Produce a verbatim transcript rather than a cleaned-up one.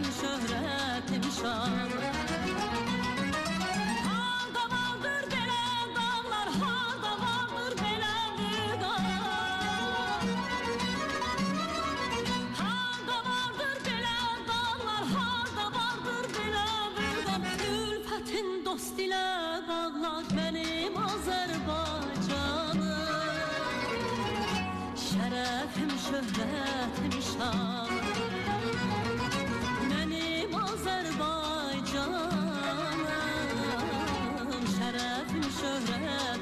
şərəfim, şöhrətim şan. Harda vardır belə dağlar, harda vardır belə vüqar. Harda vardır belə dağlar, harda vardır belə vüqar. Ülfətin dost ilə bağlar mənim Azərbaycanım. Şərəfim, şöhrətim şan.